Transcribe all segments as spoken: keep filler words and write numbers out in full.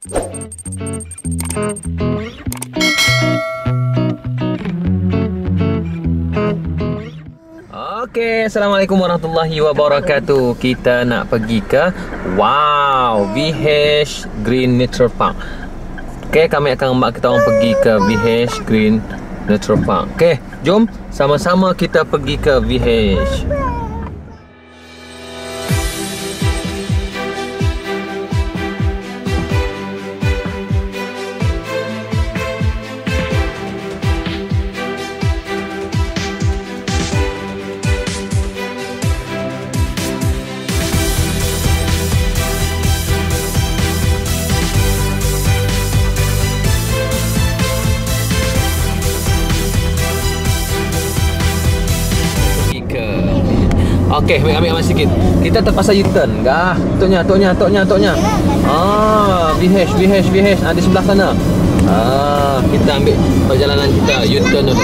Oke, assalamualaikum warahmatullahi wabarakatuh. Kita nak pergi ke wow V H Green Nature Park. Oke, kami akan membawa kita orang pergi ke V H Green Nature Park. Oke, jom sama-sama kita pergi ke V H. Okey, ambil ambil ambil sikit. Kita terpaksa U-turn. Gah, toknya, toknya, toknya, toknya. Ah, V H, V H, V H. Ah, di sebelah sana. Ah, kita ambil perjalanan kita U-turn dulu.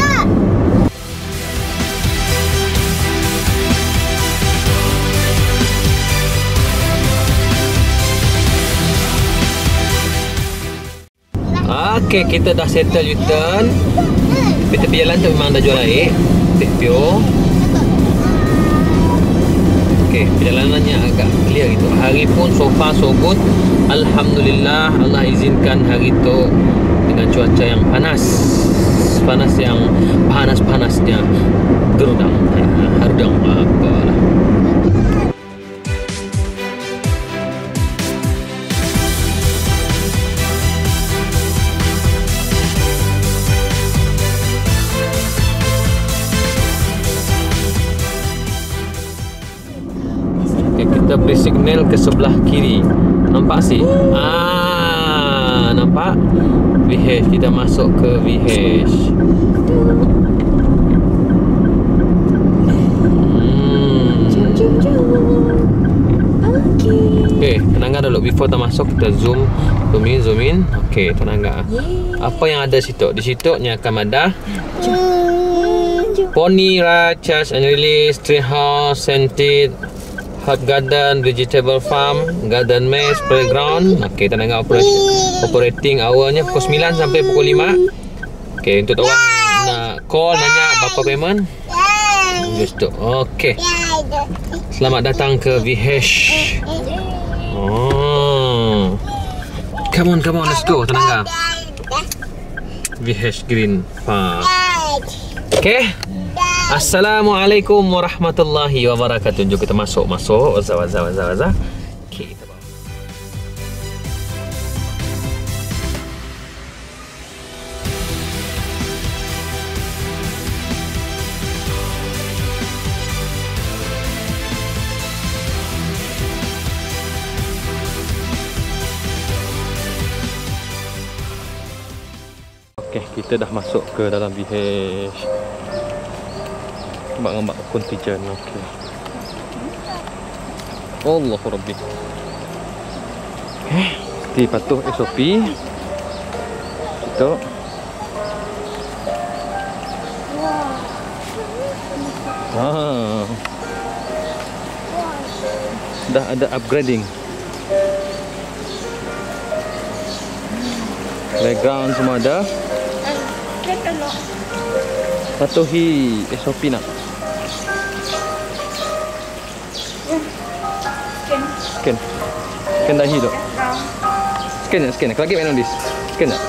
Okey, kita dah settle U-turn. Di tepi jalan tu memang dah jual air. Tepio. Okey, perjalanannya agak clear gitu. Hari pun so far so good. Alhamdulillah, Allah izinkan hari itu dengan cuaca yang panas. Panas yang panas-panasnya. Gerudang, hardang apalah. Kita beri signal ke sebelah kiri. Nampak sih? Ah, nampak? V H, kita masuk ke V H. Hmm. Okey, tenangkan dulu. Before kita masuk, kita zoom, zoom in, zoom in. Okey, tenangkan. Apa yang ada situ? Di situ ni akan ada Pony Ride, Charge and Release, Treehouse, Scented, Herb Garden, Vegetable Farm, Garden Maze, Playground. Okey, kita tengok operation, operating hournya pukul sembilan sampai pukul lima. Okey, untuk orang nak call, nanya berapa payment. Just tu. Okey. Selamat datang ke V H. Oh. Come on, come on, let's go. Tenang. V H Green Park. Okey. Assalamualaikum warahmatullahi wabarakatuh. Jom kita masuk, masuk. Wazah, wazah, wazah, wazah. Okey, kita bawa. Okey, kita dah masuk ke dalam V H. Mbak-mbak kontijen. Okey. Allahu Rabbi. Okey, mesti patuh S O P. Itu. Ah. Dah ada upgrading. Playground semua ada. Patuhi S O P nak. Scan. Scan dahi tu. Scan tak? Scan tak? Kalau lagi main on this. Scan tak?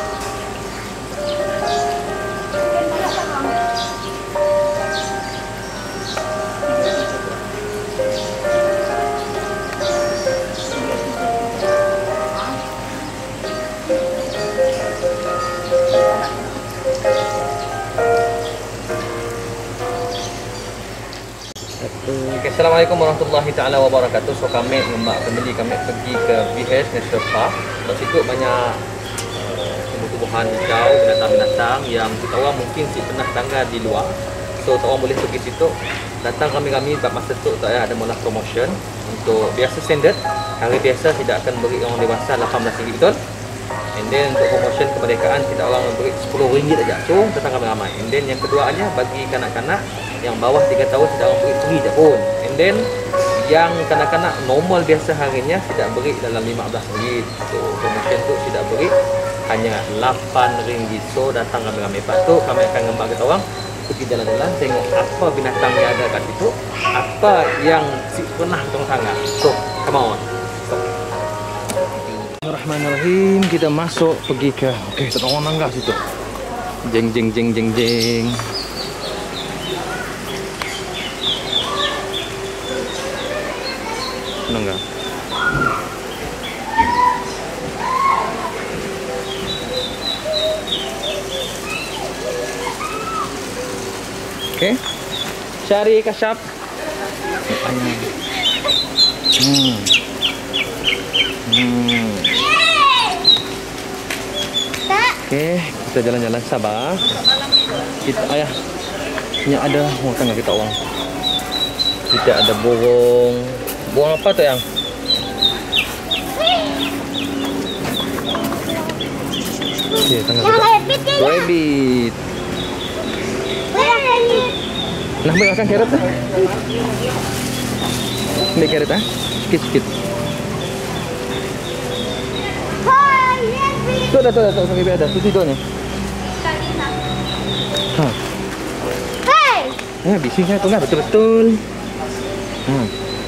Okay, Assalamualaikum warahmatullahi taala wabarakatuh. So kami membawa family kami pergi ke V H Nature Park. Di situ banyak uh, tumbuh-tumbuhan hijau, binatang-binatang yang kita orang mungkin si pernah langgar di luar. So kita orang boleh pergi situ. Datang kami-kami pada masa tu tak ada mula promotion untuk biasa standard. Hari biasa tidak akan beri orang dewasa lapan belas ringgit betul. And then untuk promotion kemerdekaan kita orang beri sepuluh ringgit saja. So datang ramai-ramai. And then yang keduanya bagi kanak-kanak yang bawah tiga tahun tidak orang pergi free je pun. And then yang kanak-kanak normal biasa harinya tidak beri dalam lima belas ringgit. So promotion tu tidak beri hanya lapan ringgit. So datang ramai-ramai. Lepas tu kami akan ngembak kita orang pergi jalan-jalan tengok apa binatang yang ada kat situ, apa yang si pernah tong sangat. So come on. So. Bismillahirrahmanirrahim. Kita masuk pergi ke okey, kita orang nangga situ. Jeng jeng jeng jeng jeng. Nangga. Okey. Cari kasyap. Hmm. Hmm. Okey, kita jalan-jalan sabar. Kita ayah. Ini ada oh, tengah kita orang. Kita ada burung. Burung apa tu yang? Okey, tengah kita. Rabbit. Nak ambil makan carrot tak? Ambil carrot tak? Sikit-sikit. Tu dah tu dah tu sampai ada. Tu tidurnya. Ha. Hey. Ya, bisingnya tu enggak betul-betul. Hmm.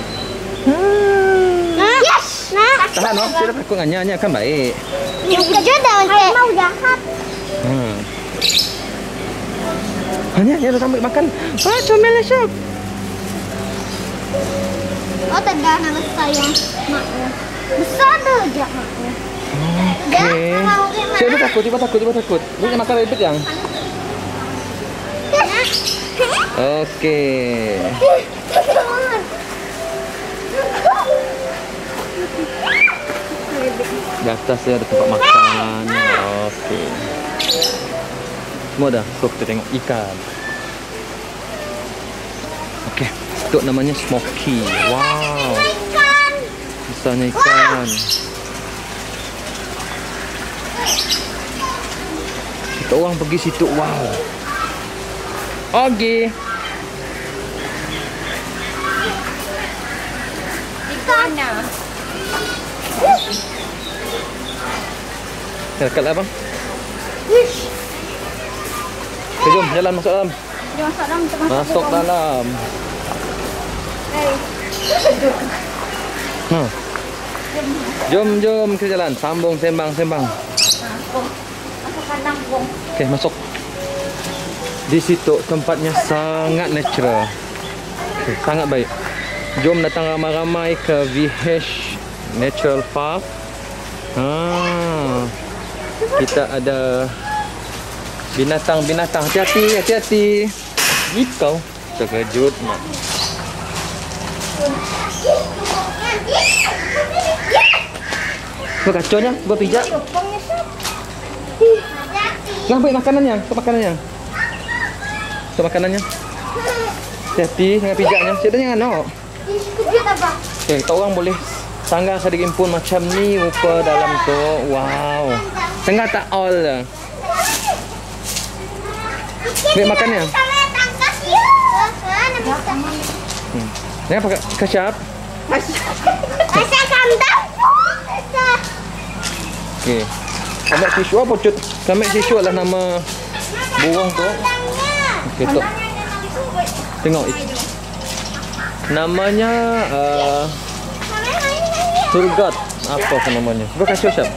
Hmm. Yes. Nah. Tahan noh, tidak takut nganya-nganya kan baik. Juga dah orang mau jahat. Hmm. Hanya dia dah ambil makan. Ah, comel syok. Oh, tak ada nama sayang maknya. Besar dah je maknya. Okey. Saya dah takut, tiba takut, tiba takut. Ni makan rabbit yang. Okey. Di atas dia ada tempat makan. Okey. Semua dah. So kita tengok ikan. Okey. Itu namanya smoky. Wow. Besarnya ikan. Kita orang pergi situ. Wow. Okey. Ikan. Dekat lah bang. Wish. Okay, jom jalan masuk dalam. Jom masuk dalam. Masuk, masuk dalam. Hey. Ha. Jom jom kita jalan. Sambung sembang sembang. Masuk kandang bong. Okey, masuk. Di situ tempatnya sangat natural. Okay, sangat baik. Jom datang ramai-ramai ke V H Natural Park. Ha. Kita ada binatang-binatang. Hati-hati, hati-hati. Kau terkejut mak. Kau kacaunya, gua pijak. Nah, ambil makanannya, tu makanannya. Tu makanannya. Hati-hati dengan pijaknya. Siapa jangan nak. Okay, kita orang boleh sanggah sedikit pun macam ni rupa dalam tu. Wow. Tengah tak all lah. Ambil makannya. Hmm. Jangan pakai kasyap. Kasyap kandang. Okey. Kamek siswa pucut. Kamek siswa lah nama burung tu. Okey tu. Tengok itu. Namanya uh, Turgot. Apa ke namanya? Gua kasih siap.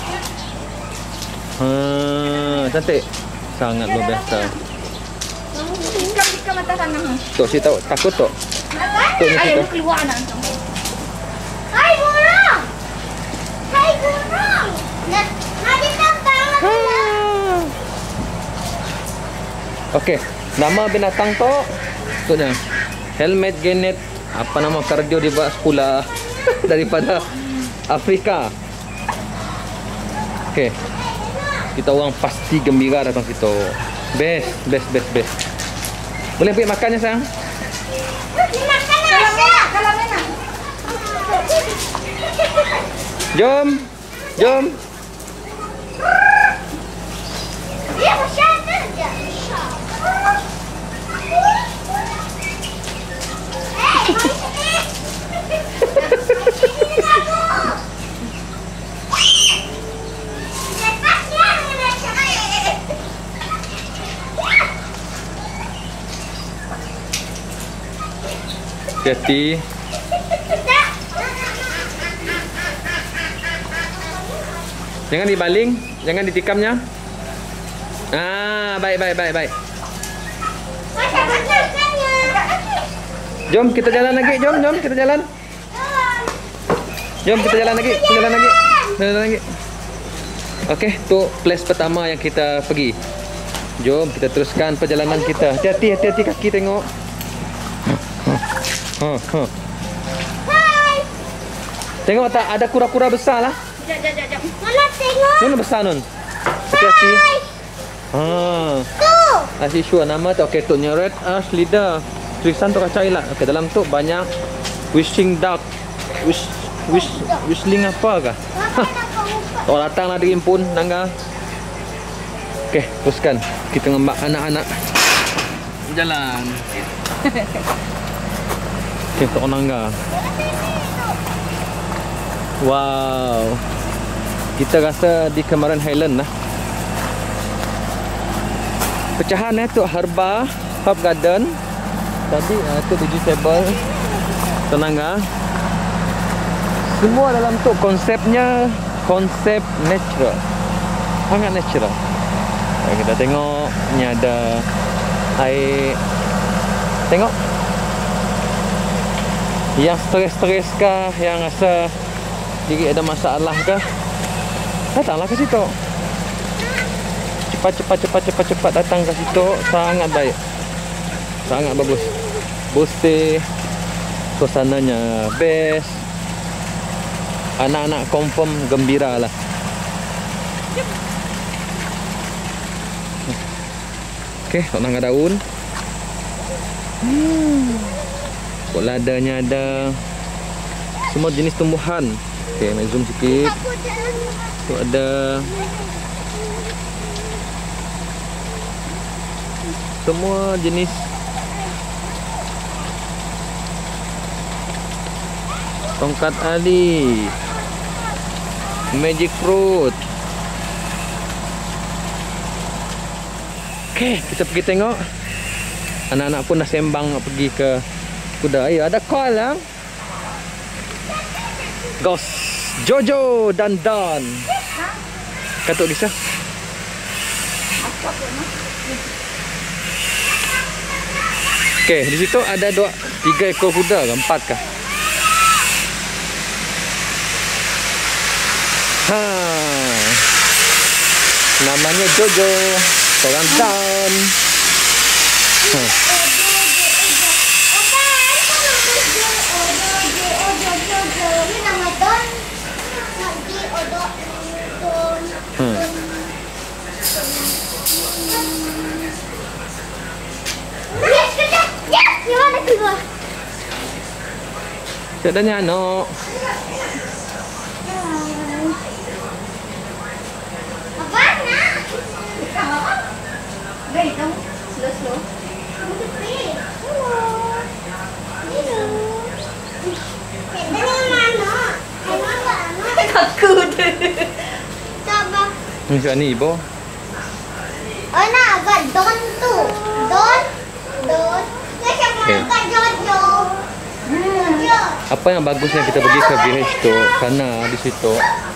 Ha, cantik. Sangat luar biasa. Ikan-ikan mata tanah. Tok si tahu takut tok. Tok ni kita. Keluar nak. Hai burung. Hai burung. Nak mari tentang. Okey, nama binatang tu toknya helmet genet apa nama kardio dibuat pula daripada Afrika. Okey. Kita orang pasti gembira datang situ. Best, best, best, best. Boleh ambil makannya sayang? Makan lah. Kalau mana? Jom. Jom. Dia macam mana? Hati-hati. Jangan dibaling, jangan ditikamnya. Ah, baik, baik, baik, baik. Jom kita jalan lagi, jom, jom kita jalan. Jom kita jalan lagi, jalan lagi, jalan lagi. Okey, tu place pertama yang kita pergi. Jom kita teruskan perjalanan kita. Hati-hati, hati-hati kaki tengok. Ha, ha. Tengok tak ada kura-kura besar lah. Jap, jap, jap, jap. Mana tengok? Mana besar nun? Hati-hati. Ha. Tu. Asyik sure nama tu. Okey, tu nya red ash leader. Tulisan tu kacau lah. Okey, dalam tu banyak wishing duck. Wish wish whistling apa kah? Oh, datanglah dirimpun nangga. Okey, teruskan. Kita ngembak anak-anak. Jalan. Okey, tu nangga. Wow. Kita rasa di Cameron Highland lah. Pecahan eh tu herba, herb garden. Tadi uh, tu vegetable. Tenangga. Semua dalam tu konsepnya konsep natural. Sangat natural. Kita tengok ni ada air. Tengok. Yang stres-stres kah, yang rasa diri ada masalah kah, datanglah ke situ. Cepat-cepat cepat-cepat cepat datang ke situ. Sangat baik. Sangat bagus. Bersih. Suasananya best. Anak-anak confirm gembira lah. Okey, tak nak daun. Hmm. Kok ladanya ada. Semua jenis tumbuhan. Okey, nak zoom sikit. Tu ada semua jenis tongkat ali, magic fruit. Okey, kita pergi tengok. Anak-anak pun dah sembang nak pergi ke kuda. Ya, ada call lah. Ghost Jojo dan Don. Katuk kisah. Okey, di situ ada dua, tiga ekor kuda ke empat kah? Ha. Namanya Jojo, seorang Don. Ha. Hmm. Tak ada ni anak. Apa nak? Baik, kamu slow slow. Kamu tepi. Hello. Hello. Hello mana? Hello mana? Takut. Coba. Macam ni ibu. Oh nak agak don tu. Don. Don. Macam Okay. agak Jojo. Jojo. Apa yang bagusnya kita pergi ke V H tu kerana di situ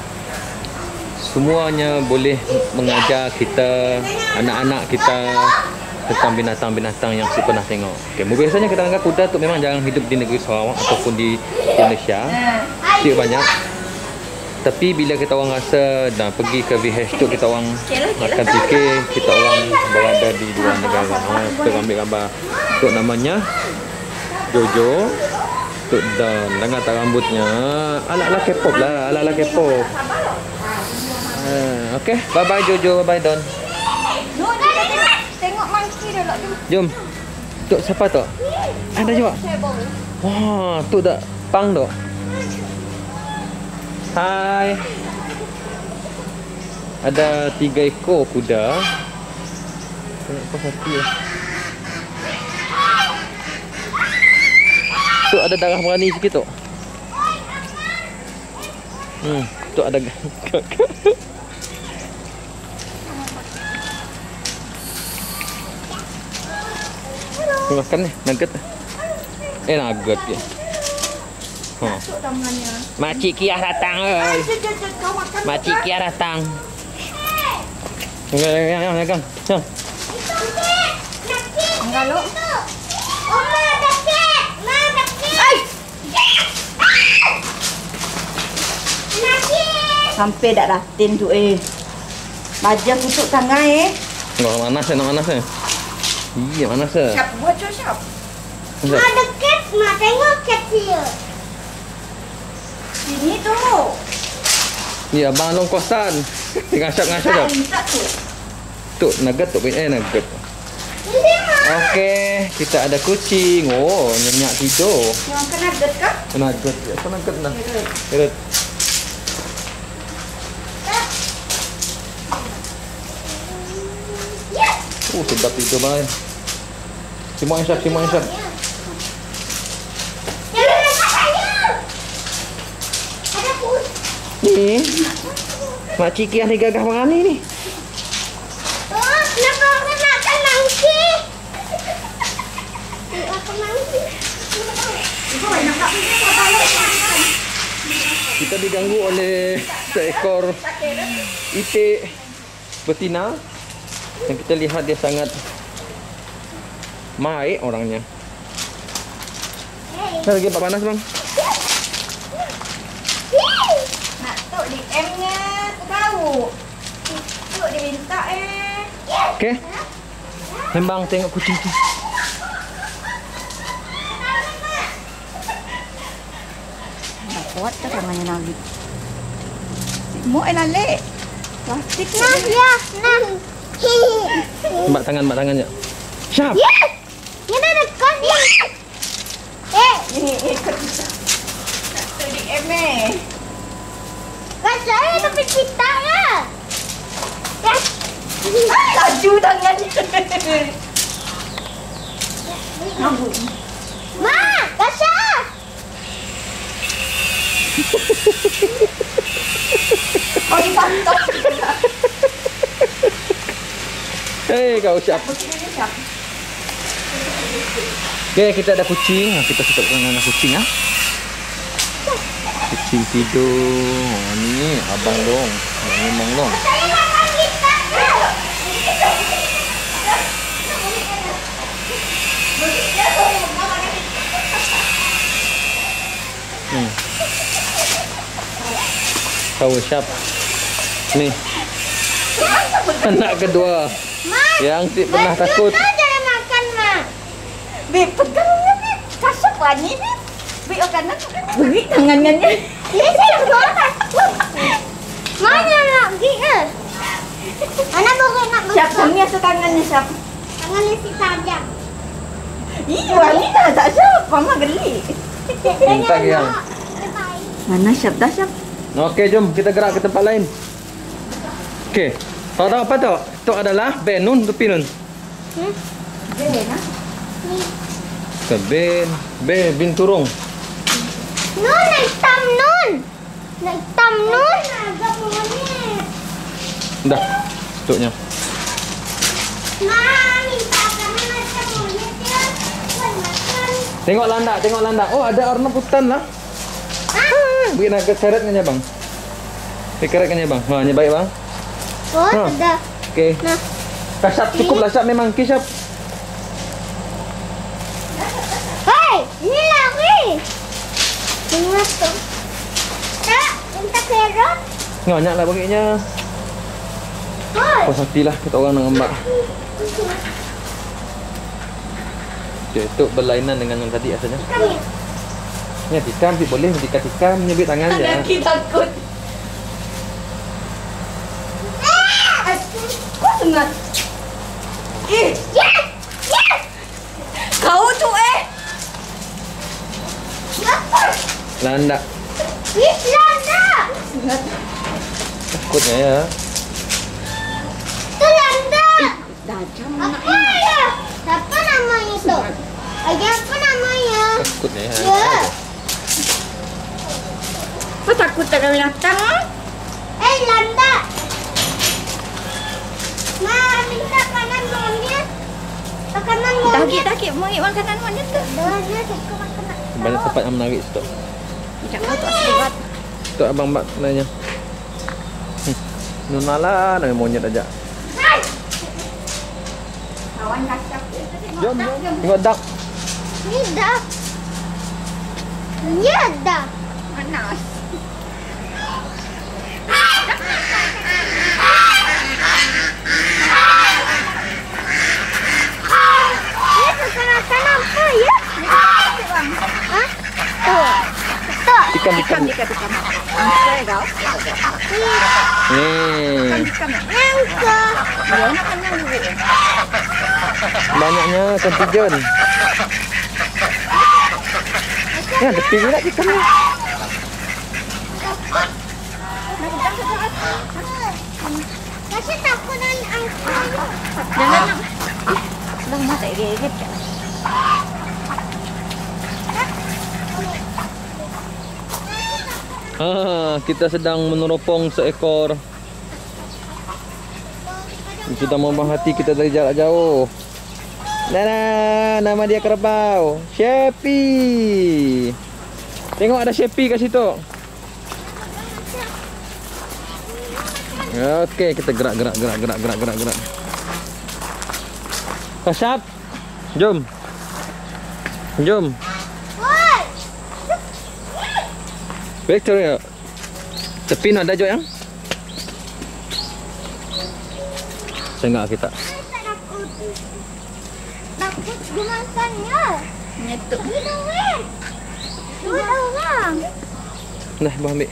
semuanya boleh mengajar kita, anak-anak kita tentang binatang-binatang yang si pernah tengok. Okay, biasanya kita anggap kuda tu memang jarang hidup di negeri Sarawak ataupun di Indonesia. Dia banyak. Tapi bila kita orang rasa dah pergi ke V H tu, kita orang akan fikir kita orang berada di luar negara. Ha, kita ambil gambar. Tu namanya Jojo. Tu Don. Dengar tak rambutnya. Ala-ala K-pop lah. Ala-ala K-pop. Ha, okay. Bye-bye Jojo. Bye-bye Don. Tengok monkey dulu. Jom. Tu siapa tu? Ada juga. Wah, tu dah pang tu. Hai. Ada tiga ekor kuda. Tengok kau satu lah. Tu ada darah berani sikit tu. Hmm, tu ada. Makan ni, nugget. Eh nugget ya. Oh. Masuk tangannya. Makcik Kia datang oi. Kau makan. Makcik Kia datang. Enggak, enggak, enggak, enggak. Jom. Enggak lo. Oma dekat. Ma dekat. Sampai dak datin tu eh. Baja tutup tangan eh. Enggak manas ya, manas ya. Iya, manas ya. Siap buat tu siap. Ma dekat, ma tengok kecil. Sini tu. Iya, abang long kosan. Ngasap-ngasap dah. Tuh, nugget tuh eh nugget. Oke, kita ada kucing. Oh, nyenyak tidur. Yang kena nugget kah? Nugget ya, apa nugget nah? Nugget. Oh, sedap tidur bang. Simok yang siap, simok yang siap. Ni, Mak Ciki yang digagah makan ni ni. Oh, kenapa aku makan mangki? Aku mangki. Kita diganggu oleh seekor itik betina yang kita lihat dia sangat baik orangnya. Hey. Lagi pak panas bang. Nak tok di M-nya aku tahu. Tok dia minta eh. Okey. Sembang tengok kucing tu. Tak kuat tak tangannya Nabi. Mau eh lalik. Plastik nah ya, nah. Mbak tangan, mbak tangan ya. Siap. Yes. Ini ada dekat ya. Eh, ini ikut kita. Nak tok di M eh. Kan saya tapi kita ya. Yes. Laju tangannya. Ma, Kasha. Oh, dipantau. Hei, kau siap. Siap. Okey, kita ada kucing. Nah, kita tutup dengan kucing ah. Kucing tidur. Oh, ni abang dong. Oh, memang dong. Saya makan kita. Hmm. Kau siap. Ni. Anak kedua. Ma, yang tak pernah takut. Jangan makan, Ma. Beb, pegangnya, Beb. Kasar wani, Beb. Beb, akan nak beri tangannya. Ini saya buat. Mana nak pergi ke? Anak baru nak pergi. Siap, tangannya setangannya, siap. Tangannya si tajam. Ih, wani dah tak siap. Mama geli. Minta yang. Mana siap dah siap? Okey, jom kita gerak ke tempat lain. Okey. Tahu tahu apa tu? Itu adalah ben nun tepi nun. Hmm? Ben ah. Ke ben, ben bin turung. Nun hitam nun. Hitam nun. Agak monyet. Dah. Tutupnya. Ma, minta kami macam monyet ya. Makan. Tengok landak, tengok landak. Oh, ada arnab hutan lah. Ah, beri nak seret kan ya bang? Beri keret kan ya bang? Ha, ni baik bang. Oh, Ha. sudah. Okey. Nah. Dah siap, cukup lah siap memang. Okey, siap. Hei, ini lagi. Tengok tu. Tak, minta kerot. Banyak lah baginya. Hei. Puas hatilah kita orang dengan mbak. Okey, itu berlainan dengan yang tadi asalnya. Kami. Ni tikam sih boleh, dikat tikam nyebut tangan je. Lagi takut. Kau sengat. Eh, yes, yes. Kau tu eh. Siapa? Landak. Ih, landa. Sengat. Takutnya ya. Tu landa. Dah jam apa ya? Siapa namanya tu? Ayah apa namanya? Takutnya ya. Ya. Kau takut tak ada binatang? Eh, landa. Ma, minta makanan monyet. Makanan monyet. Daki, daki, mau makanan monyet tu. Dah, dah, aku makan. Banyak tempat yang menarik situ. Macam tu aslibat. Tu abang mak nanya. Hmm. Nunala nama monyet aja. Kawan kasap. Jom, jom. Tengok duck. Ni dah. Ya dah. Mana? Apa ya? Hah? Tuh. Tuh. Ikan, ikan. Ikan, ikan. Angsa kau. Nih. Angsa. Dia nak kena dulu. Banyaknya ikan pigeon. Ya, tepi pula ikannya. Kasi takut dengan angsa. Jangan nak. Dah mata gigit. Ah, kita sedang meneropong seekor. Sudah membuang hati kita dari jarak jauh. Nana, nama dia kerbau. Sheppy. Tengok ada Sheppy kat situ. Okey, kita gerak gerak gerak gerak gerak gerak gerak. Kasap. Jom. Jom. Woi. Victoria. Tepi nak ada jauh yang? Tengok kita. Takut. Takut dimakannya. Nyetuk. Dua orang. Dua orang. Nah, bawa ambil.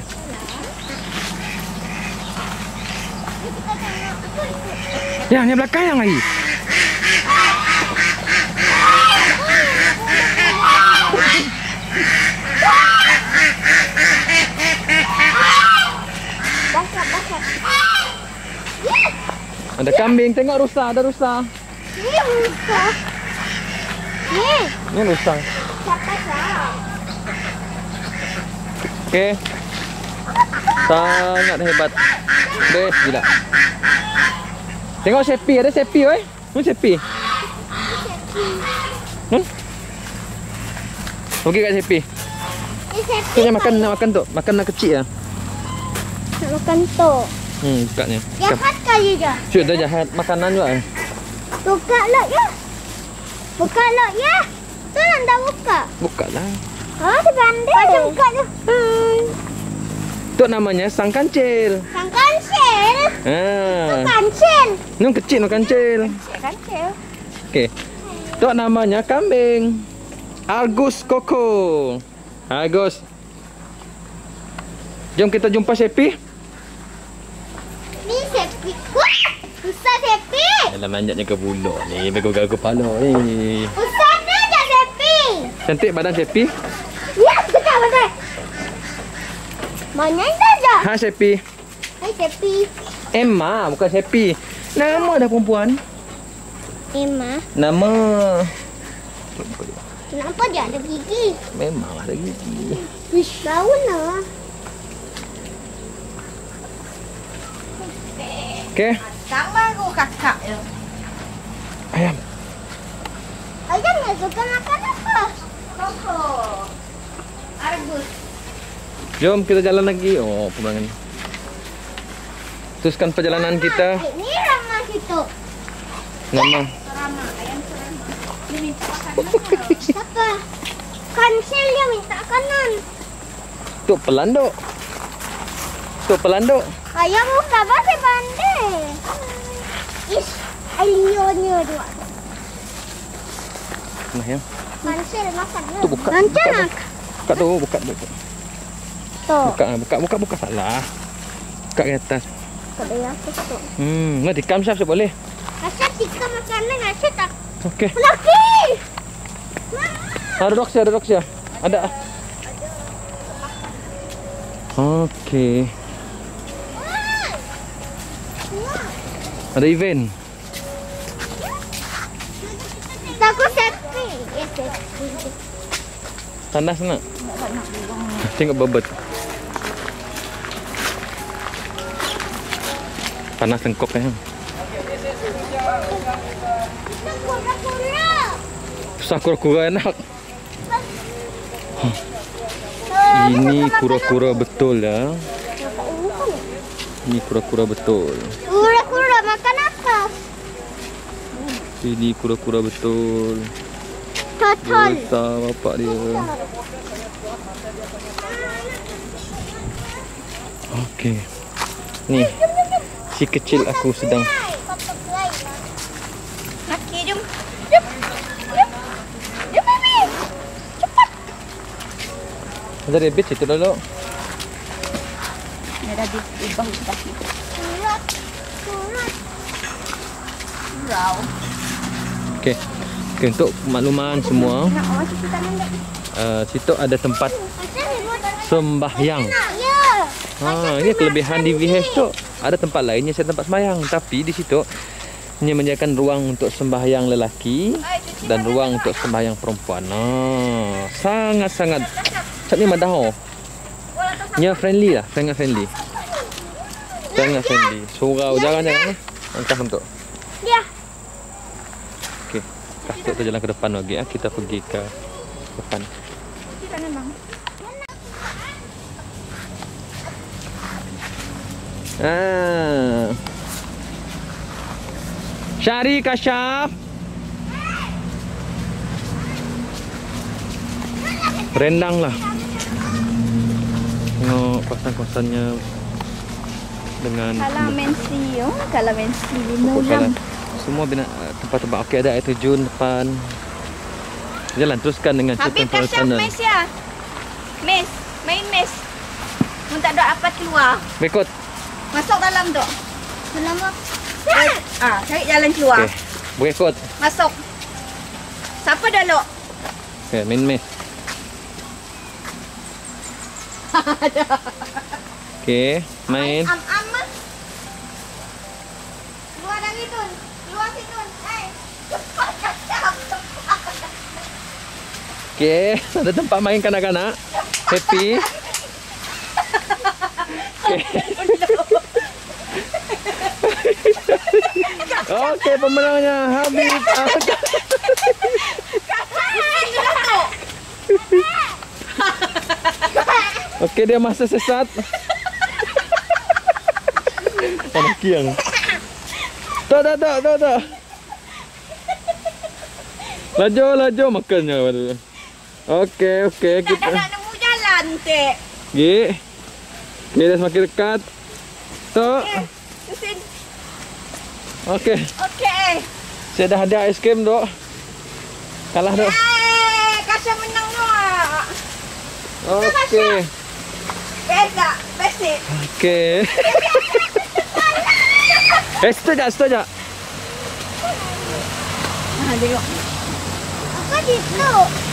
Yang ni belakang yang lagi. Ada kambing, tengok rusa, ada rusa. Ni rusa. Ni. Ni rusa. Siapa sah? Okey. Sangat hebat. Best gila. Tengok Sheppy, ada Sheppy oi. Ni Sheppy. Hmm? Okey kat Sheppy. Ni siapa? Tu yang makan nak makan tu. Makan nak kecil ah. Nak makan tu. Hmm, bukanya. Jahat kali je. Syuk dah jahat makanan juga eh. Buka lah ya. Buka lah ya. Tu nak dah buka. Buka lah. Ha, dia pandai. Macam buka tu. Hmm. Tu namanya sang kancil. Sang kancil. Ha. Kancil. Ni kecil no kancil. Kancil. Okey. Tu namanya kambing. Argus Koko. Argus. Jom kita jumpa Sheppy. Ni Sheppy. Wah! Usah Sheppy. Dalam manjatnya ke buluk ni, begagal kepala ni. Usah dia je Sheppy. Cantik badan Sheppy. Ya, betul betul. Mana saja? Ha Sheppy. Hai Sheppy. Emma bukan Sheppy. Nama dah perempuan. Emma. Nama. Kenapa dia ada gigi? Memanglah ada gigi. Wish, bau lah. Okey. Sama aku kakak ya. Ayam. Ayam nak suka makan apa? Koko. Argus. Jom kita jalan lagi. Oh, pemandangan. Teruskan perjalanan kita. Ini ramah situ. Nama. Serama, ayam serama. Dia minta makanan. Siapa? Kancil dia minta kanan. Tu pelanduk. Tu pelanduk. Ayam muka pasti pandai. Ish, alionnya dua. Nah ya. Kancil makan. Tu buka. Kancil buka, nak. Buka tu, buka buka. Tu. Buka, buka, buka, buka salah. Buka ke atas. Kada yang tu. Hmm, nak tikam siap siap boleh. Asyik tika makanan asyik tak. Okey. Laki. Ada dok ada dok Ada. Okey. Ada event. Takut Sheppy. Yes, Sheppy. Panas nak? Tengok bebet. Panas tengkok kan. Kura-kura. Susah kura-kura enak. Ini kura-kura betul ya. Ini kura-kura betul. Kura-kura makan apa? Ini kura-kura betul. Total. Besar bapak dia. Okey. Ni. Si kecil aku sedang. Okey, jom. Jom. Jom. Jom, baby. Cepat. Ada rabbit itu dulu. Ni dah di di bawah dah. Surat. Surat. Surau. Okey. Okay, untuk makluman semua, Nak awak cuci tangan tak? uh, situ ada tempat sembahyang. Ya. Ha, ini kelebihan di V H tu. Ada tempat lainnya saya tempat sembahyang, tapi di situ hanya menyediakan ruang untuk sembahyang lelaki dan ruang untuk sembahyang perempuan. Ha, sangat-sangat cat ni madah. Nya friendly lah, sangat friendly. Sangat friendly. Surau jangan-jangan langkah untuk. Dia. Okey. Kita tu jalan ke depan lagi ya. Kita pergi ke depan. Cuci tangan bang. Ah. Syari Kasyaf. Rendang lah. Tengok kawasan-kawasannya dengan Kalamansi, oh, kalamansi lima Kalan. jam. Semua bina tempat-tempat. Okey, ada air terjun depan. Jalan teruskan dengan Habis cerita Kasyaf channel. mes ya. Mes, main mes. Mun tak ada apa keluar. Berikut. Masuk dalam tu. Dalam apa? Ah, cari jalan keluar. Okey. Berikut. Masuk. Siapa dulu? Okey, main mes. Okey, main. Am-am. Keluar dari tu. Keluar situ. Eh. Cepat Kasyaf. Okey, ada tempat main kanak-kanak. Happy. Okey. Okey, pemenangnya Habib. Okey, dia masa sesat. Anak kiang. Tak, tak, tak, tak, tak. Laju, laju makannya. Okey, okey. Tak Kita... nak nemu jalan, Tek. Okey. Okey, dah semakin dekat. Tok. Okey. Susin. Okey. Okey. Saya dah ada ais krim, Dok. Kalah, Dok. Eh, Kasyaf menang dua. Okey. Beza, basic. Okey. Eh, situ sekejap, situ sekejap. Ha, tengok. Apa itu?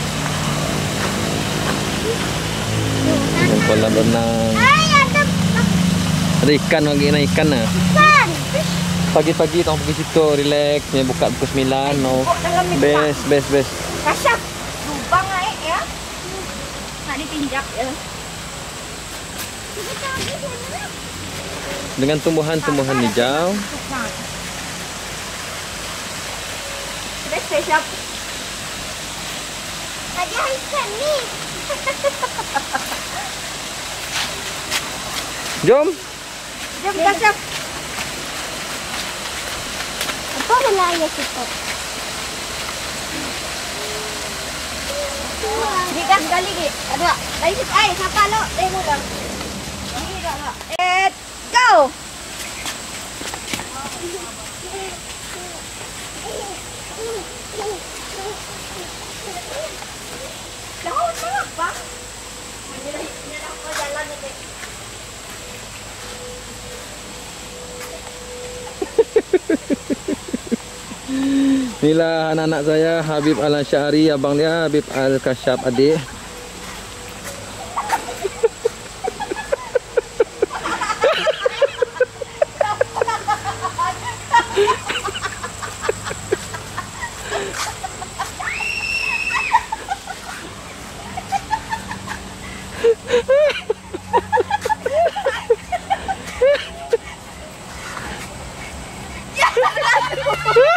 Kolam renang. Ay, ada Ada ikan lagi, nak ikan lah. ikan. Pagi-pagi tolong pergi situ, relax. Ni buka pukul sembilan. No. Dalam ni Best, best, best. Kasyaf, lubang air ya. Nak ditinjak ya. Dengan tumbuhan-tumbuhan hijau. Best Kasyaf. Ada ikan ni. Jom. Jom Kasyaf. Apa belanya cepat? Digas sekali ni. Ada. Lagi sikit air. Siapa lo? Eh, mula. Ini dah lah. Let's go. Dah, dah apa? Ini dah, ini dah apa jalan ni. Inilah anak-anak saya, Habib Al-Asy'ari, abang dia Habib Al-Kasyaf adik.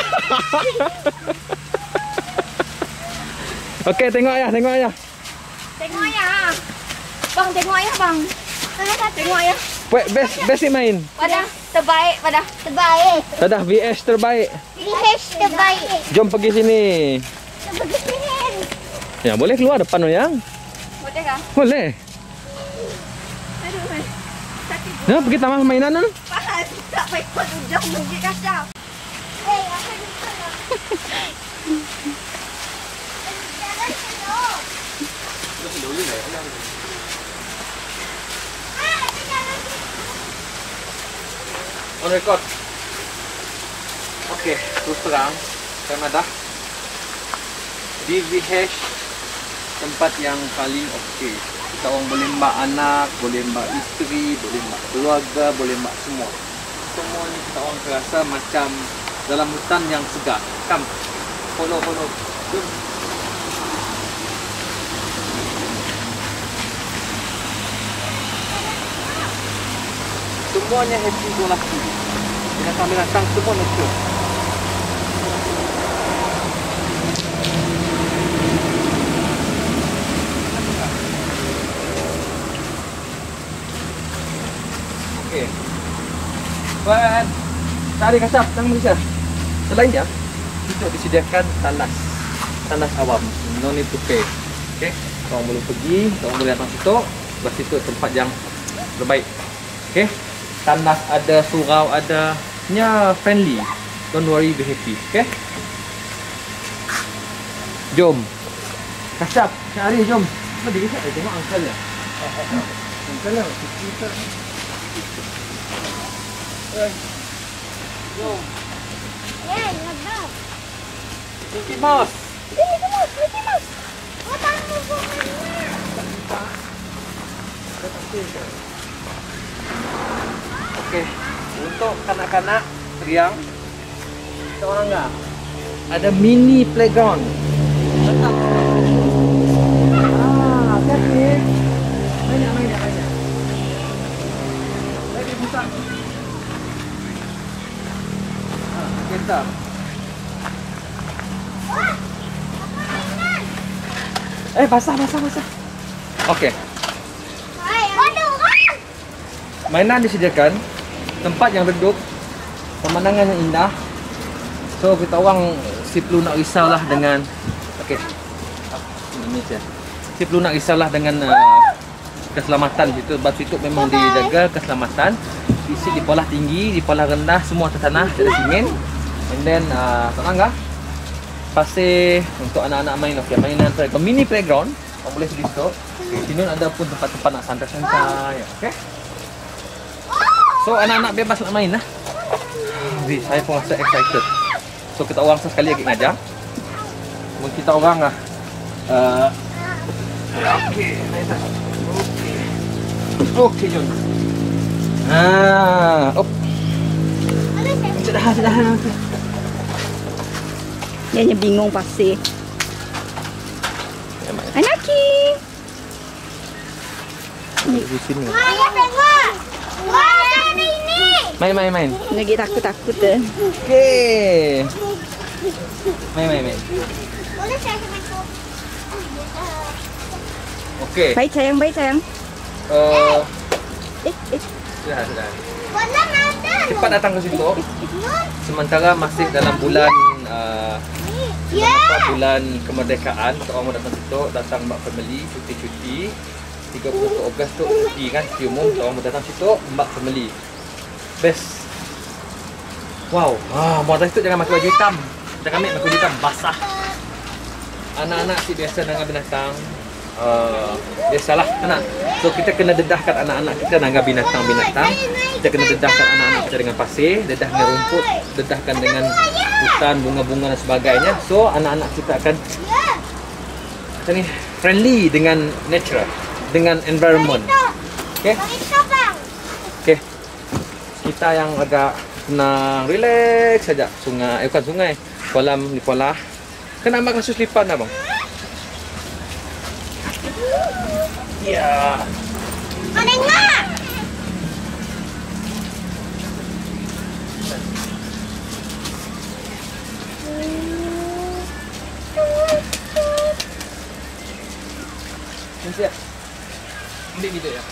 Okey, tengok ayah, tengok ayah. Tengok ayah. Bang, tengok ayah bang. Tengok ayah. Weh, best best si main. Padah terbaik, padah terbaik. Dadah V S terbaik. V H terbaik. Jom pergi sini. Pergi sini. Ya, boleh keluar depan oh yang. Boleh kah? Boleh. Aduh, man. Sakit. Ya, pergi taman mainan kan? Faham. Tak baik kot ujung menggigit kacau. Hei, apa ni? Jangan sentuh. On record. Okey, terus terang saya madah di V H tempat yang paling okey. Kita orang boleh mbak anak, boleh mbak isteri, boleh mbak keluarga, boleh mbak semua. Semua ni kita orang terasa macam dalam hutan yang segar. Come, follow, follow. Jom. Semuanya happy go lucky. Binatang-binatang semua nature. Okey. Buat cari kasap tang Malaysia. Selainnya, kita disediakan talas. Talas awam. No need to pay. Okey. Kau boleh pergi, kau boleh datang situ. Lepas situ tempat yang terbaik. Okey. Tanas ada, surau ada, nya friendly. Don't worry, be happy. Okay? Jom. Kasap, cari jom. Apa dia kisah? Eh, tengok angkal ya. Angkal lah. Jom. Eh, lepas. Mickey Mouse. Eh, Mickey Mouse, Mickey Mouse. Apa kamu buat Okey. Untuk kanak-kanak riang, kita orang enggak ada mini playground. Tetap. Ah, okey. Banyak banyak banyak. Lagi buka. Ah, kita. Eh, basah basah basah. Okey. Mainan disediakan, tempat yang redup, pemandangan yang indah. So kita orang si perlu nak risaulah dengan okey. Ini je. Si perlu nak risaulah dengan uh, keselamatan situ. Sebab situ memang dijaga keselamatan. Isi di polah tinggi, di polah rendah, semua atas tanah, ada simen. And then uh, tengah pasir untuk anak-anak main. Okey, mainan play, mini playground. Kau boleh pergi situ. Okay, sini ada pun tempat-tempat nak santai-santai. Okey. So anak-anak bebas nak main lah. Jadi saya pun rasa excited. So kita orang sekali lagi ngajar. Mungkin kita orang lah. Uh, Okey. Okey. Okey jom. Ah, op. Sudah, sudah. Dia hanya bingung pasir. Anaki. Di sini. Ayah tengok. Wah, ada ini. Main, main, main. Lagi takut-takut deh. Okey. Main, main, main. Boleh saya main tu? Okey. Baik sayang, baik sayang. Uh, Eh, eh. sudah, sudah. Bola ada. Cepat datang ke situ. Sementara masih dalam bulan uh, Ya. apa, bulan kemerdekaan, kita orang mau datang situ, datang mbak family, cuti-cuti. tiga puluh satu Ogos tu cuti kan, cuti umum, kita orang mau datang situ, mbak family. Best. Wow. Ah, mau datang situ jangan pakai baju hitam. Kita ambil pakai baju hitam basah. Anak-anak si biasa dengan binatang. Uh, biasalah anak. So kita kena dedahkan anak-anak kita dengan binatang-binatang. Kita kena dedahkan anak-anak kita dengan pasir, dedah dengan rumput, dedahkan dengan hutan, bunga-bunga dan sebagainya. So anak-anak kita akan macam ni, friendly dengan nature, dengan environment. Okey. Okey. Kita yang agak tenang, relax saja. Sungai, eh bukan sungai, kolam di polah. Kena ambil kasus lipan dah bang. Ya. Mana enggak? ya. Ini gitu ya.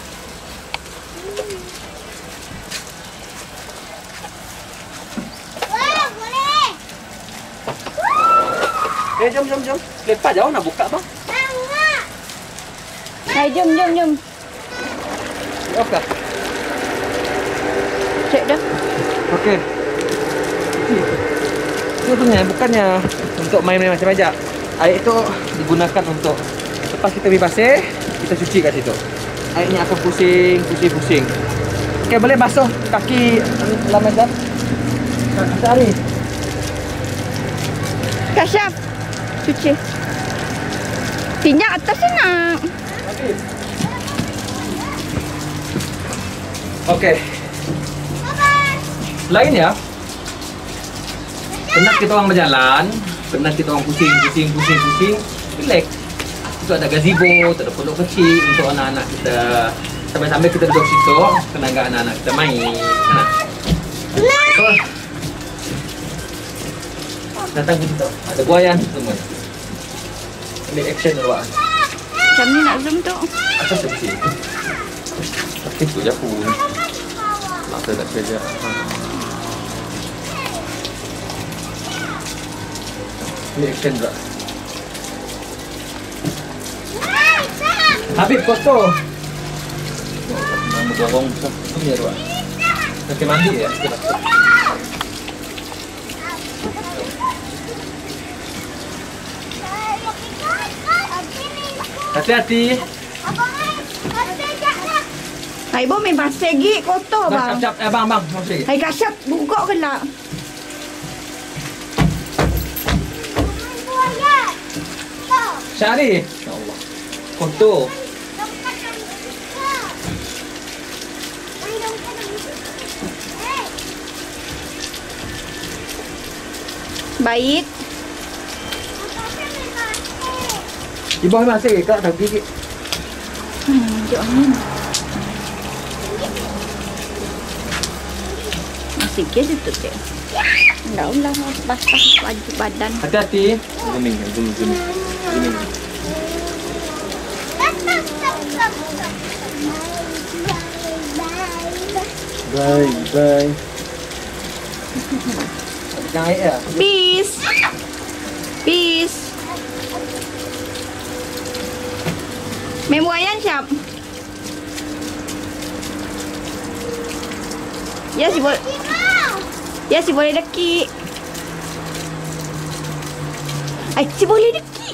Wah, boleh. Eh, jom, jom, jom. Lepas jauh nak buka bang. Enggak. Hai, jom, jom, jom. Off kah? Cek dah. Okey. Itu sebenarnya bukannya untuk main-main macam-macam. Air itu digunakan untuk lepas kita beri pasir, kita cuci kat situ. Airnya akan pusing, pusing, pusing. Okey, boleh basuh kaki lama dah. Cari. Kasyaf. Cuci. Tinjak atas nak. Okey. Lain ya. Penat kita orang berjalan, penat kita orang pusing, pusing, pusing, pusing. Relax. Itu ada gazebo, ada pondok kecil untuk anak-anak kita. Sambil-sambil kita duduk situ, tenaga anak-anak kita main. Mana? So, datang ke situ. Ada buaya semua. Ambil action dulu. Macam ni nak zoom tu. Atas ke sini. Tapi tu je pun. Masa nak kerja. Ini action juga. Habib kotor. Nama borong besar. Ini ya dua. Nanti mandi ya. Hati-hati. Hai, bo main pasir gig kotor bang. Cap-cap. Eh bang, bang. Masuk lagi. Hai, Kasyaf buka ke lah. Syari. Ya Allah. Kotor. Baik. Di bawah masih kak dah gigit. Hmm, jom angin. Masih ke situ je. Enggak ulah basah baju badan. Hati-hati. Zooming, zoom, zoom. Zooming. Bye, bye. Jangan air ya. Peace. Peace. Main buayan siap. Ya si boleh. Ya si boleh deki. Ay, si boleh deki.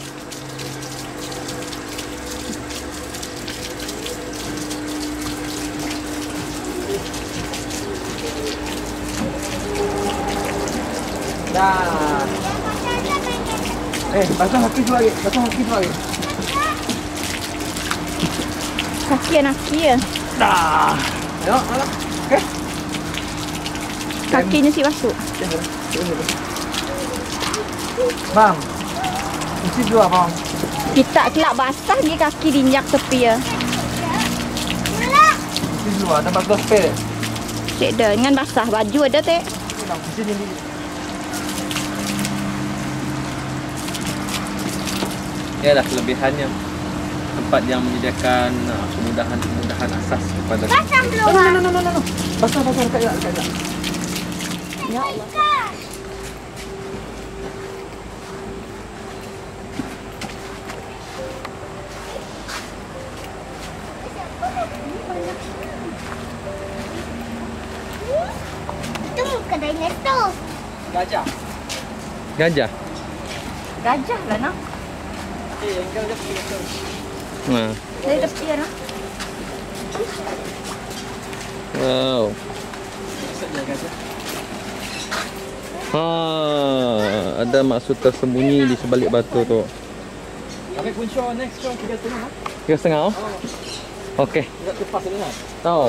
Dah. Eh, basuh kaki dulu lagi. Basuh kaki dulu lagi. Kaki anaki ya. Dah. Ayo, ayo. Okey. Kakinya si basuh. Bang. Isi dua, bang. Kita kelak basah ni kaki dinyak tepi ya. Isi dua, dapat gospel. Cik dah dengan basah baju ada teh. Bang, isi ni. Ialah kelebihannya tempat yang menyediakan uh, kemudahan-kemudahan asas kepada Basah belum? No, no, no, no, no, no. Basah, basah, dekat je, dekat je. Ya Allah. Itu muka dinosaur. Gajah. Gajah. Gajah lah nak. Eh, yang gajah pergi. Nah. Dari tepi ya nak. Wow. Maksudnya gajah. Ha, ada maksud tersembunyi di sebalik batu tu. Ambil punca next kau tiga setengah. Ha? Tiga setengah oh? Okey. Tidak lepas ni kan? Tahu.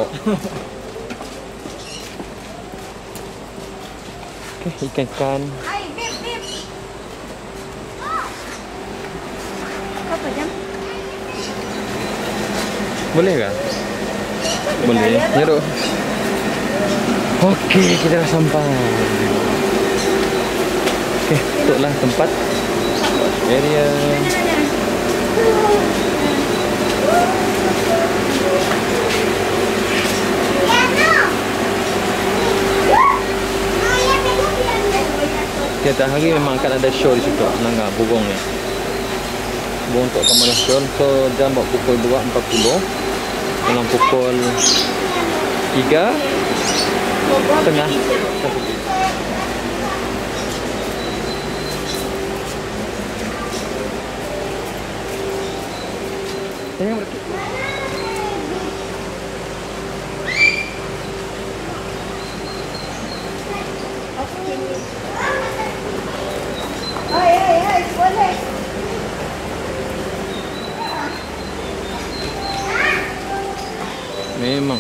Okey, ikan-ikan. Hai, bib, bib. Apa jam? Boleh kan? Boleh. Nyeruk. Okey, kita dah sampai. Okey, tutuplah tempat area. Tiap hari memang akan ada show di situ. Nangga burung ni. Burung untuk kamera show. So jam buat pukul dua empat puluh. Dalam pukul tiga tengah. Jangan berkit. Hai, hai, hai, boleh. Memang.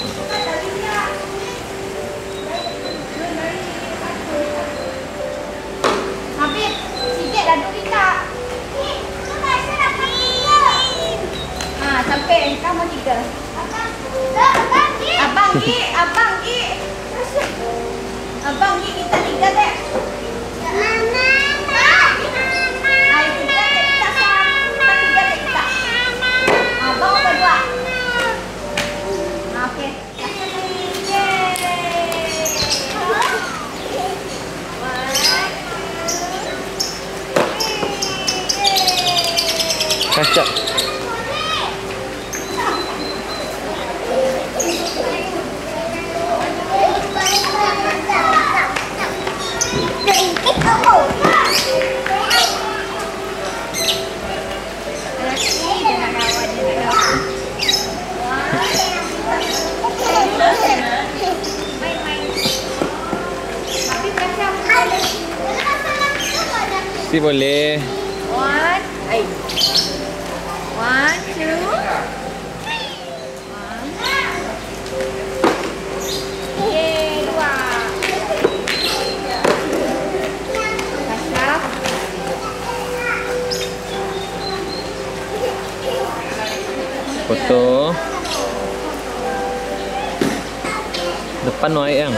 Habis, sikit dah duduk kita. Ah, sampai kamu tiga. Abang, abang, abang, Gi, abang, Gi. Abang, Gi, kita tiga deh. Mama, mama. Ayo tiga deh, kita sama. Kita tiga deh kita. Abang berdua. Ah, okey. Kacak. Si boleh. One, ay. One, two. One. Yeay, dua. Kasap. Foto. Depan no ayang.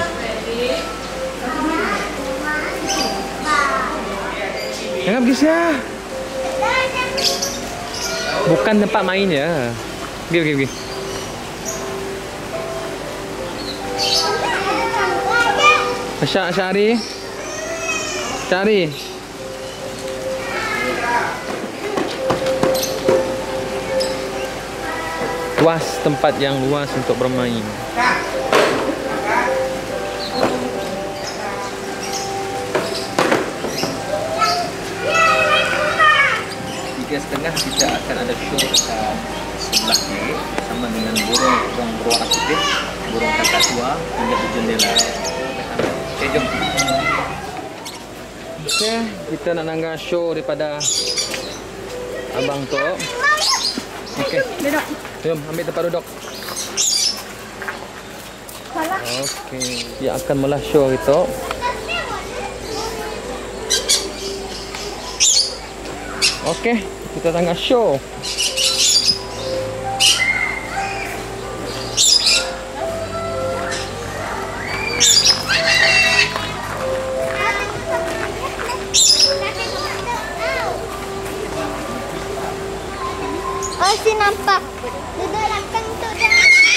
Jangan pergi sah. Bukan tempat main ya. Pergi, pergi, pergi. Asyak, Syari. Syari. Luas, tempat yang luas untuk bermain. Tiga setengah kita akan ada show dekat sebelah ni sama dengan burung burung berwarna putih, burung kakak tua hingga di jendela. Okay, jom. Okay, kita nak nangga show daripada abang tu. Okay, Duduk. jom ambil tempat duduk. Salah. Okay, dia akan melah show itu. Okay, kita tengah show. Oh, si nampak. Duduk dalam kentut dah.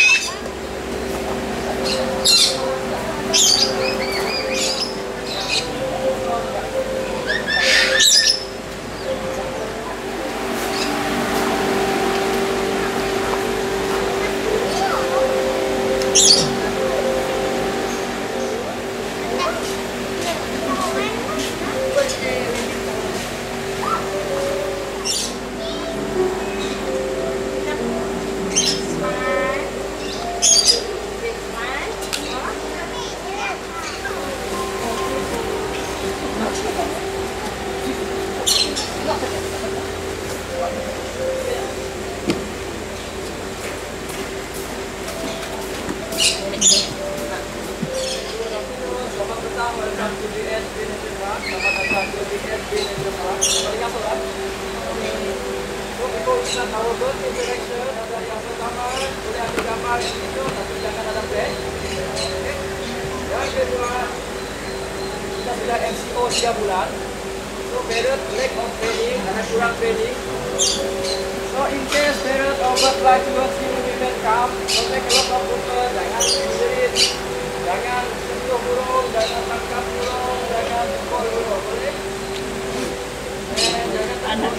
Kita sudah M C O tiga bulan. So, period lack of training, karena kurang training. So in case parent or bird fly towards you, you can come. Don't take a lot of water. Jangan menjerit, jangan sentuh burung, jangan tangkap burung, jangan pukul burung. Boleh? Eh, jangan anak.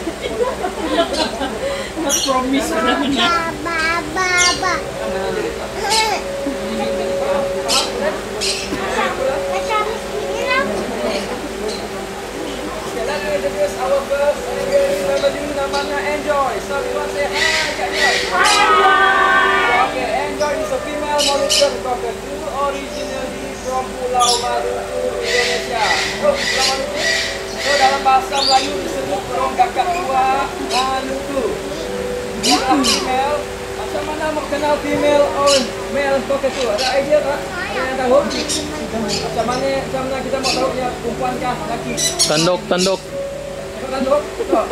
Mas promise benar-benar. Baba, baba. Macam ini lah. Okay, let's introduce our first and very family namanya Enjoy. So we want to say hi, Enjoy. Hi. Okay, Enjoy is a female Malusian cockatoo originally from Pulau Maluku, Indonesia. Oh, Pulau Maluku. So dalam bahasa Melayu disebut burung kakak tua Maluku. Dia adalah female. Macam mana mau kenal female or male cockatoo? Ada idea tak? Ada yang tahu? Macam mana, macam mana kita mau tahu dia perempuan kah lelaki? Tanduk, tanduk. Tengok tanduk. Tengok.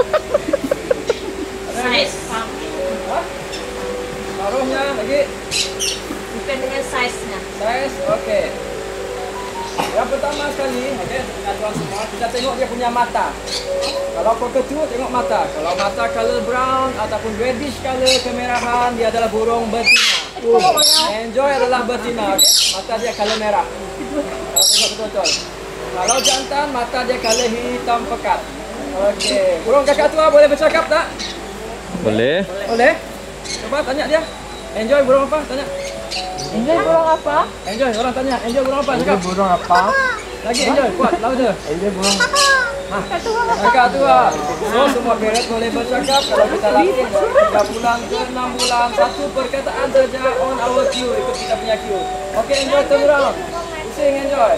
Size. Hah? Paruhnya lagi. Bukan dengan size-nya. Size, okey. Yang pertama sekali, okey, tuan semua, kita tengok dia punya mata. Kalau cockatoo tengok mata. Kalau mata color brown ataupun reddish color kemerahan, dia adalah burung betina. Enjoy adalah betina, okey. Mata dia color merah. Kalau tengok betul-betul. Kalau jantan, mata dia color hitam pekat. Okey, burung kakak tua boleh bercakap tak? Boleh. Boleh? Coba tanya dia. Enjoy burung apa? Tanya. Enjoy burung apa? Enjoy, orang tanya. Enjoy burung apa? Cakap. Burung apa? Lagi enjoy, kuat, louder. Ini burung Kakak tua. So, semua parent boleh bercakap. Kalau kita latih tiga bulan ke enam bulan, satu perkataan saja on our queue, ikut kita punya queue. Okay, enjoy, turn around. Sing, enjoy.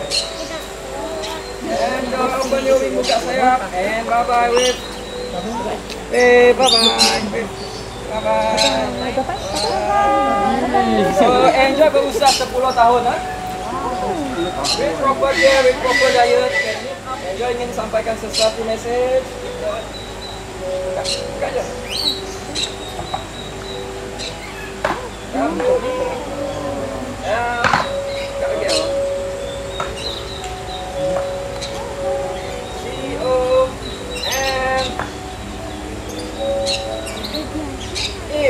Enjoy, open your wing, buka sayap. And bye-bye, wave. Wave, bye-bye. Bye-bye. So, enjoy berusia sepuluh tahun. Ha? With proper care, with proper diet. Enjoy ingin sampaikan sesuatu message. Buka, buka je. Kamu. Ya, buka lagi ya. C O M E.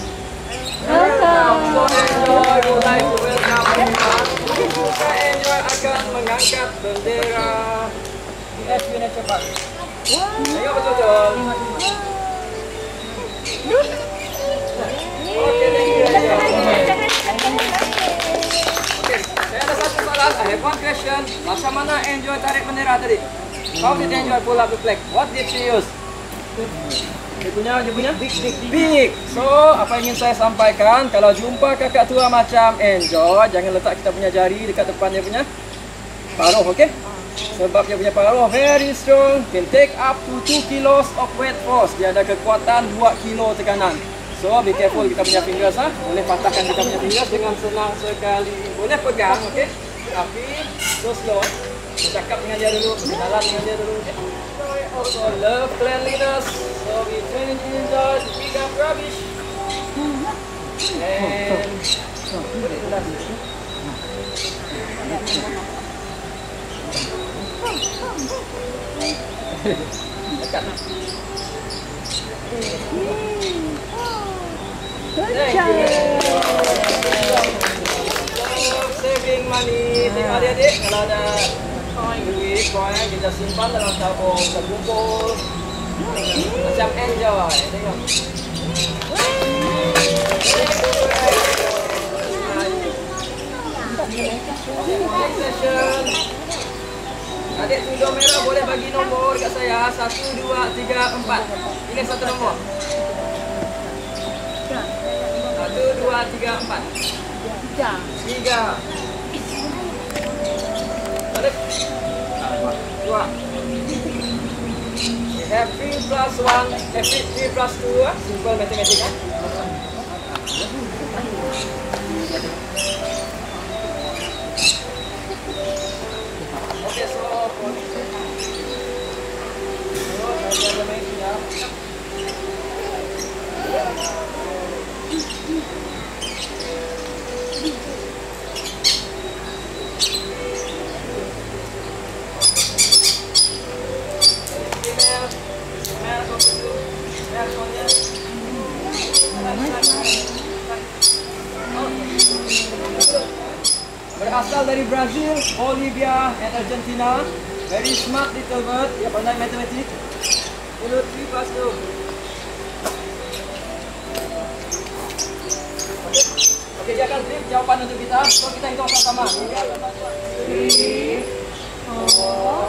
So Enjoy mulai to welcome everyone. Kita Enjoy akan mengangkat bendera D S U Nature Park. Tengok betul-betul. Okey, thank you Enjoy. Okey, saya ada satu soalan. I have one question. Macam mana Enjoy tarik bendera tadi? How did Enjoy pull up the flag? What did she use? Dia punya, dia punya big, big, big. So, apa yang ingin saya sampaikan, kalau jumpa kakak tua macam Enjoy, jangan letak kita punya jari dekat depan dia punya paruh, okey? Sebab dia punya paruh very strong, can take up to two kilos of weight force. Dia ada kekuatan dua kilo tekanan. So, be careful kita punya fingers, ha? Boleh patahkan kita punya fingers dengan senang sekali. Boleh pegang, okey? Tapi, so slow. Bercakap dengan dia dulu, berkenalan dengan dia dulu, okey? Also love cleanliness, so we train Enjoy to pick up rubbish and put it in the dustbin. Dekat. Thank you. Saving money. Tengok adik-adik, kalau ada duit, koin kita simpan dalam tabung terkumpul. Macam Enjoy. Tengok. Adik tudung merah boleh bagi nombor kat saya. Satu, dua, tiga, empat. Ini satu nombor. Satu, dua, tiga, empat. Tiga. Tiga. Balik. Dua. We have three plus one. Eh, three plus two. Simple mathematics. Kan? Okay, so for so saya main siap. Email, email, email, email, dari Brazil, Bolivia, and Argentina. Very smart little bird. Dia pandai matematik. Mulut three plus two. Oke, dia akan beri jawaban untuk kita. So kita hitung sama-sama. Three, four,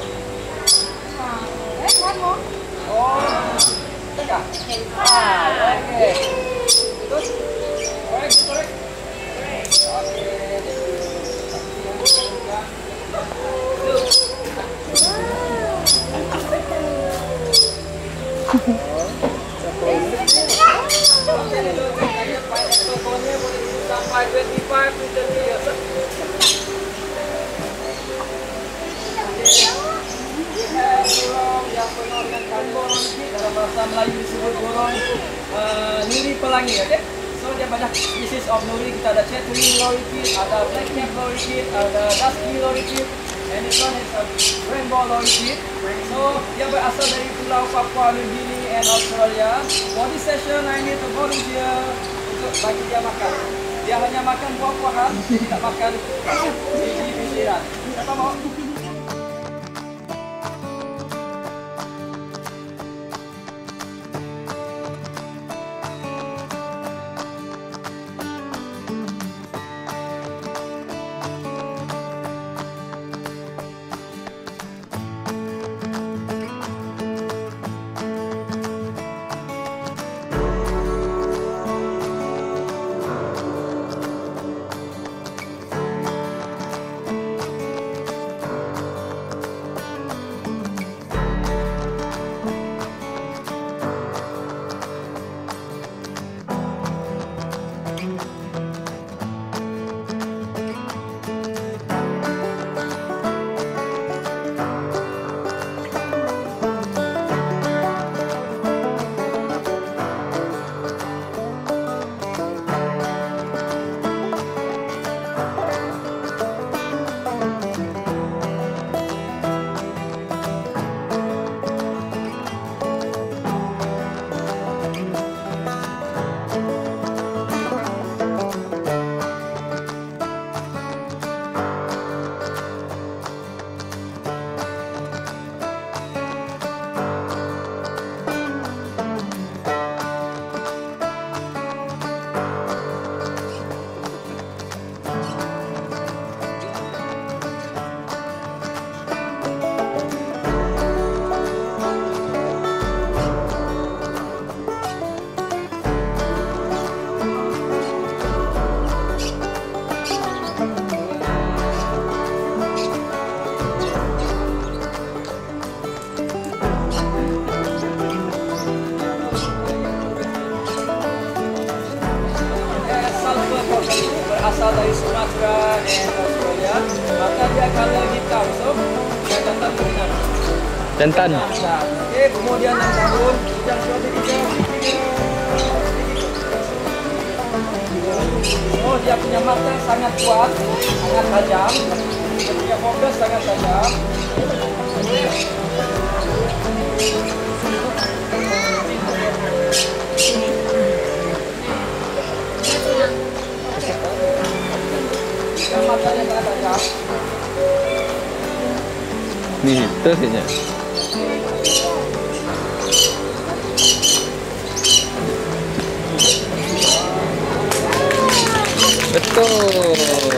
Eh, one more. oh, tiga. Ah, oke. Terus, correct, correct. Oke. Sampai dua puluh lima to thirty years. Burung yang penuh dengan karbon dalam bahasa Melayu disebut burung uh, nuri pelangi, okay? So dia banyak species of nuri. Kita ada chattery lorikeet, ada black cap lorikeet, ada dusky lorikeet, and this one is a rainbow lorikeet. So dia berasal dari pulau Papua New Guinea and Australia. For this session, I need to volunteer untuk bagi dia makan. Dia hanya makan buah-buahan, dia tidak makan biji-bijian. Siapa mau? Berasal dari Sumatera dan Australia, maka dia color hitam, so dia jantan berinan. Jantan. Oke, kemudian yang tahun yang suatu tiga. Oh, dia punya mata sangat kuat, sangat tajam, dia punya fokus sangat tajam. Yang matanya sangat tajam. Nih, terus ya. Betul.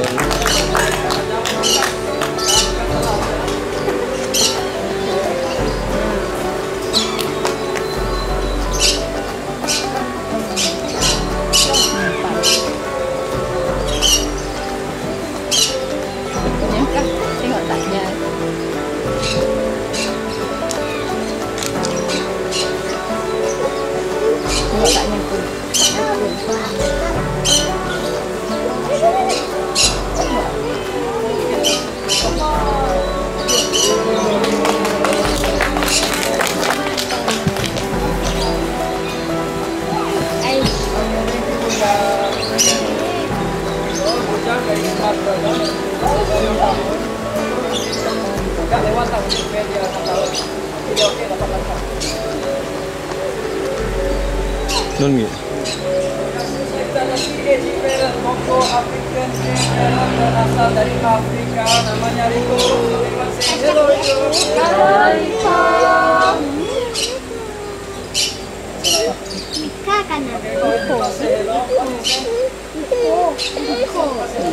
Tengok taknya. Tengok taknya pun. Dari Sumatera, agak lewat tahun dia enam tahun, jadi oke dapat langkah. Nun gitu. Kita ada C A G parrot, Congo African Grey Parrot berasal dari Afrika, namanya Rico. Everyone say hello Rico. Hello, Rico. Mika kan ada. Rico say hello. Rico. Rico.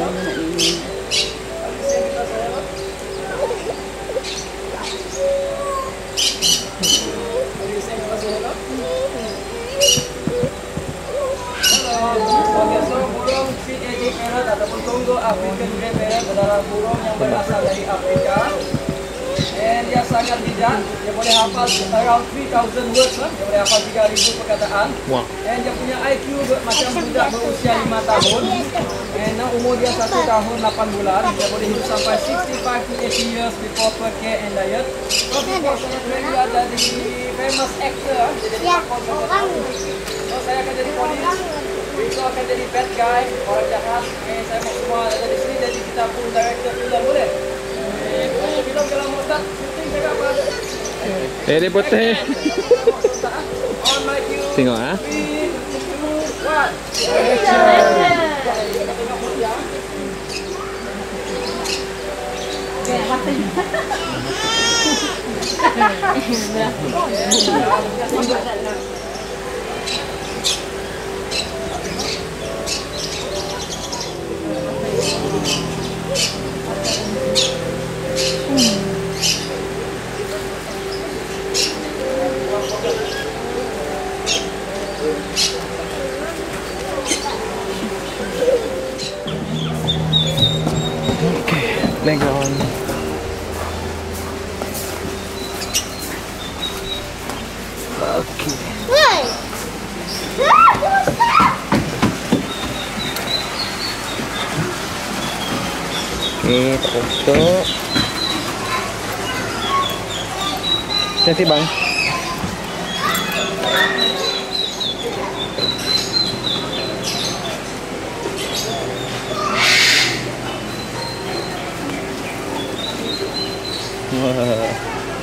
Oke, so burung C A G parrot ataupun Congo African Grey Parrot adalah burung yang berasal dari Afrika. And dia sangat bijak, dia boleh hafal around three thousand words lah. Dia boleh hafal tiga ribu perkataan. Wah. And dia punya I Q macam budak berusia lima tahun. And now umur dia satu tahun lapan bulan. Dia boleh hidup sampai sixty-five to eighty years before per care and diet. So before saya dia jadi famous actor, dia jadi pelakon berkata. So saya akan jadi polis. Rico akan jadi bad guy, orang jahat. Eh, saya mau semua ada di sini, jadi kita pun director film boleh. Eh, film kalau mau start, syuting saya apa ada. Eh, dia putih. On my cue. Tengok ah. Three, two, one. Kita tengok dulu ya. Playground. Okay. Woi. Ah, susah. Okay, foto. Cantik bang. Wah.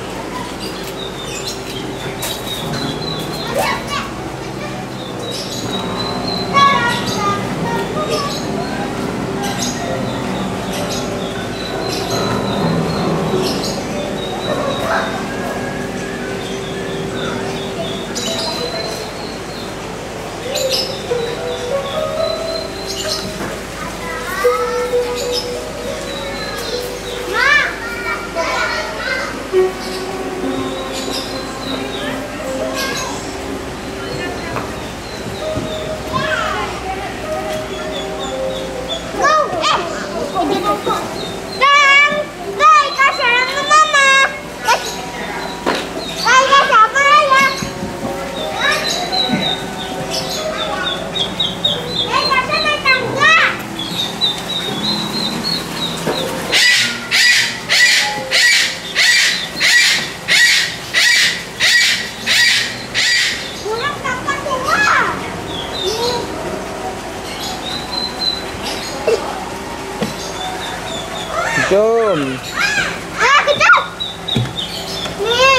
Jom. Ah, kejap. Ni.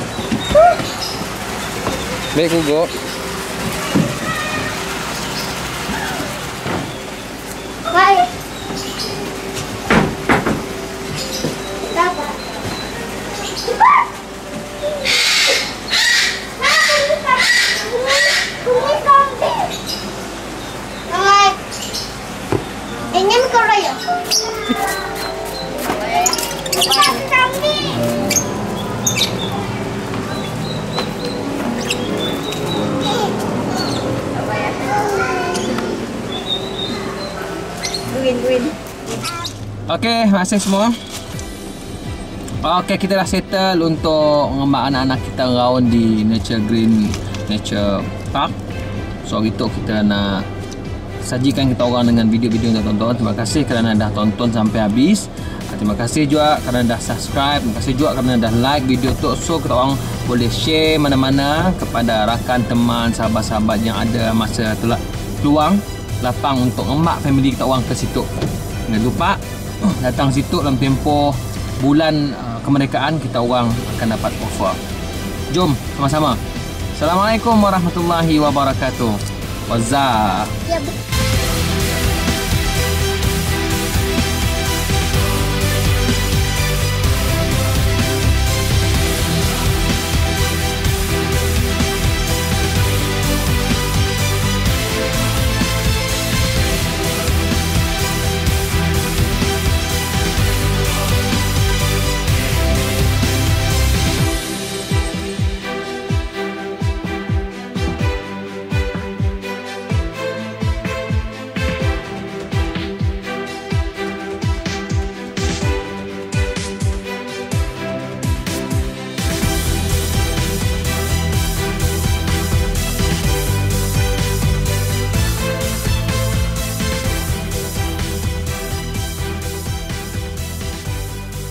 Baik Hugo. Baik. Dapat. Ini mikro ya. Okey, terima kasih semua. Okey, kita dah settle untuk mengambil anak-anak kita round di Nature Green Nature Park. So itu kita nak sajikan kita orang dengan video-video yang dah tonton. Terima kasih kerana dah tonton sampai habis. Terima kasih juga kerana dah subscribe. Terima kasih juga kerana dah like video tu. So kita orang boleh share mana-mana kepada rakan, teman, sahabat-sahabat yang ada masa telak peluang lapang untuk ngemak family kita orang ke situ. Jangan lupa datang situ dalam tempoh bulan uh, kemerdekaan, kita orang akan dapat offer. Jom sama-sama. Assalamualaikum warahmatullahi wabarakatuh. Wazah. Ya betul.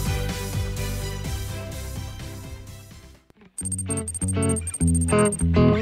Thank you.